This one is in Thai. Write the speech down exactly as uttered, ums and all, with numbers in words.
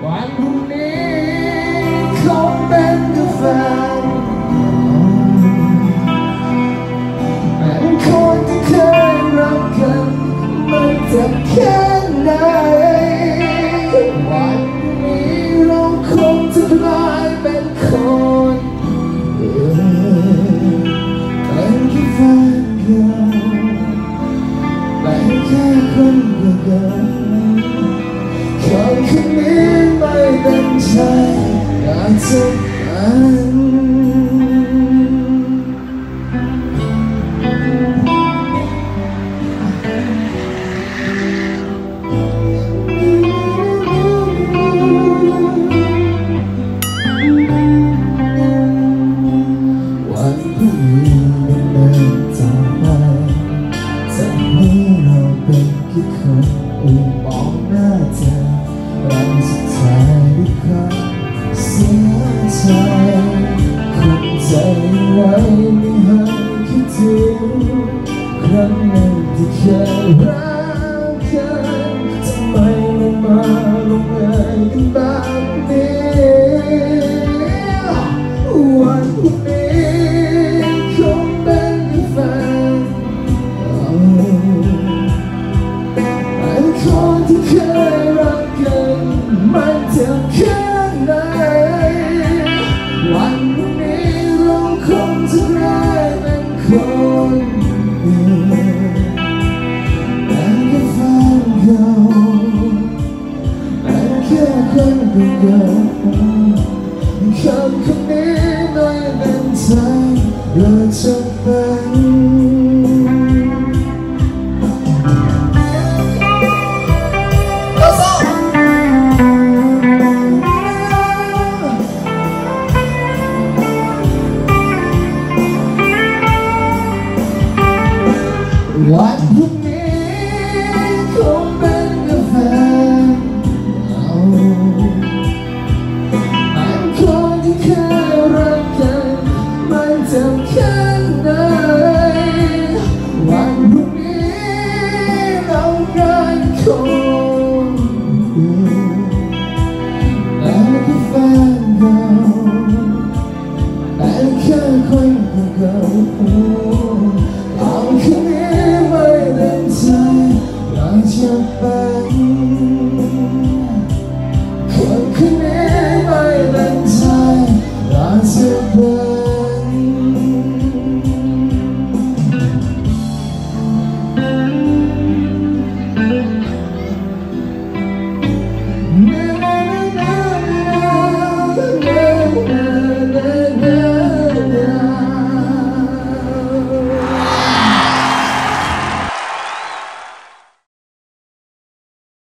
วันพรุ่งนี้คงเป็นกาแฟเป็นคนที่เคยรักกันมันจะแค่ไหนวันนี้เราคงจะกลายเป็นคนอื่นเป็นแค่แฟนเก่าเป็นแค่คนเก่าคนคนนี้ไม่เป็นใจอยากจะเป็นวันพรุ่งนี้มันเดินต่อไปจะให้เราเป็นแค่คนอื่นมองหน้าเธอเราสุดท้ายด้วยความเสียใจคนใจไว้ไม่ให้คิดถึงครั้งหนึ่งที่เคยรักกันทำไมมันมาลงเอยกันแบบนี้วันพรุ่งนี้คงเป็นแค่แฟนเป็นคนที่เคยรักกันมันจะแค่ไหนวันพรุ่งนี้เราคงจะกลายเป็นคนอื่นเป็นแค่แฟนเก่าเป็นแค่คนเก่าคำคนนี้ไม่เป็นใจเราจะเป็นวันพรุ่งนี้คงเป็นกาแฟเอาเป็นคนที่เคยรักกันมันจะแค่ไหนวันพรุ่งนี้เรากลายเป็นคนอื่นแต่แค่แฟนเก่าแต่แค่คนเก่า